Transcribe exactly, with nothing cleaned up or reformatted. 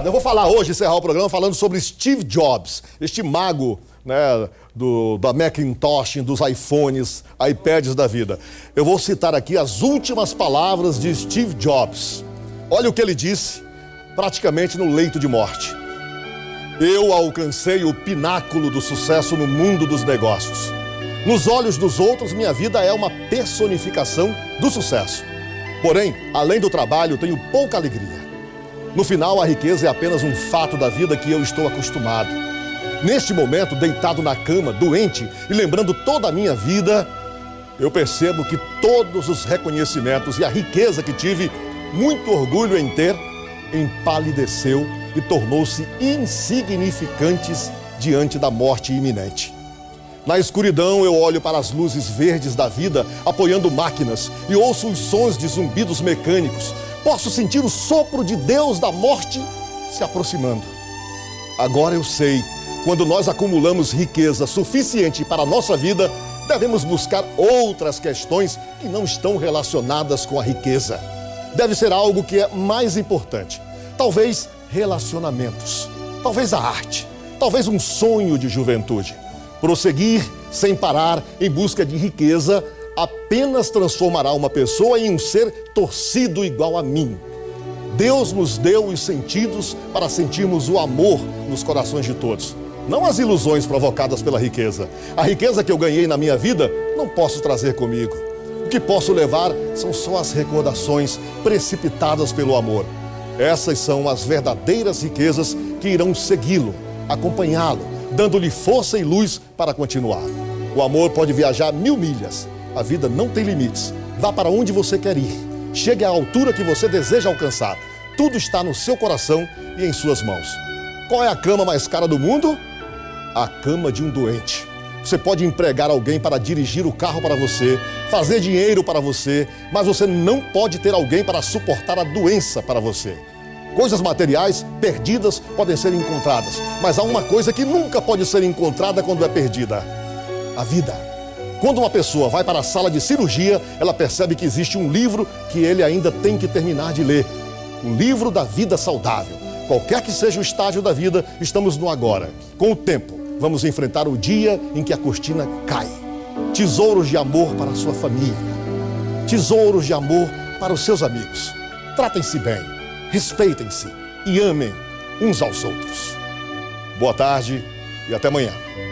Eu vou falar hoje, encerrar o programa, falando sobre Steve Jobs, este mago, né, do, da Macintosh, dos iPhones, iPads da vida. Eu vou citar aqui as últimas palavras de Steve Jobs. Olha o que ele disse, praticamente no leito de morte. Eu alcancei o pináculo do sucesso no mundo dos negócios. Nos olhos dos outros, minha vida é uma personificação do sucesso. Porém, além do trabalho, tenho pouca alegria. No final, a riqueza é apenas um fato da vida que eu estou acostumado. Neste momento, deitado na cama, doente e lembrando toda a minha vida, eu percebo que todos os reconhecimentos e a riqueza que tive, muito orgulho em ter, empalideceu e tornou-se insignificantes diante da morte iminente. Na escuridão, eu olho para as luzes verdes da vida, apoiando máquinas, e ouço os sons de zumbidos mecânicos. Posso sentir o sopro de Deus da morte se aproximando. Agora eu sei, quando nós acumulamos riqueza suficiente para a nossa vida, devemos buscar outras questões que não estão relacionadas com a riqueza. Deve ser algo que é mais importante. Talvez relacionamentos, talvez a arte, talvez um sonho de juventude. Prosseguir sem parar em busca de riqueza apenas transformará uma pessoa em um ser torcido igual a mim. Deus nos deu os sentidos para sentirmos o amor nos corações de todos, não as ilusões provocadas pela riqueza. A riqueza que eu ganhei na minha vida não posso trazer comigo. O que posso levar são só as recordações precipitadas pelo amor. Essas são as verdadeiras riquezas que irão segui-lo, acompanhá-lo, dando-lhe força e luz para continuar. O amor pode viajar mil milhas. A vida não tem limites. Vá para onde você quer ir. Chegue à altura que você deseja alcançar. Tudo está no seu coração e em suas mãos. Qual é a cama mais cara do mundo? A cama de um doente. Você pode empregar alguém para dirigir o carro para você, fazer dinheiro para você, mas você não pode ter alguém para suportar a doença para você. Coisas materiais perdidas podem ser encontradas, mas há uma coisa que nunca pode ser encontrada quando é perdida: a vida. Quando uma pessoa vai para a sala de cirurgia, ela percebe que existe um livro que ele ainda tem que terminar de ler. Um livro da vida saudável. Qualquer que seja o estágio da vida, estamos no agora. Com o tempo, vamos enfrentar o dia em que a cortina cai. Tesouros de amor para a sua família. Tesouros de amor para os seus amigos. Tratem-se bem, respeitem-se e amem uns aos outros. Boa tarde e até amanhã.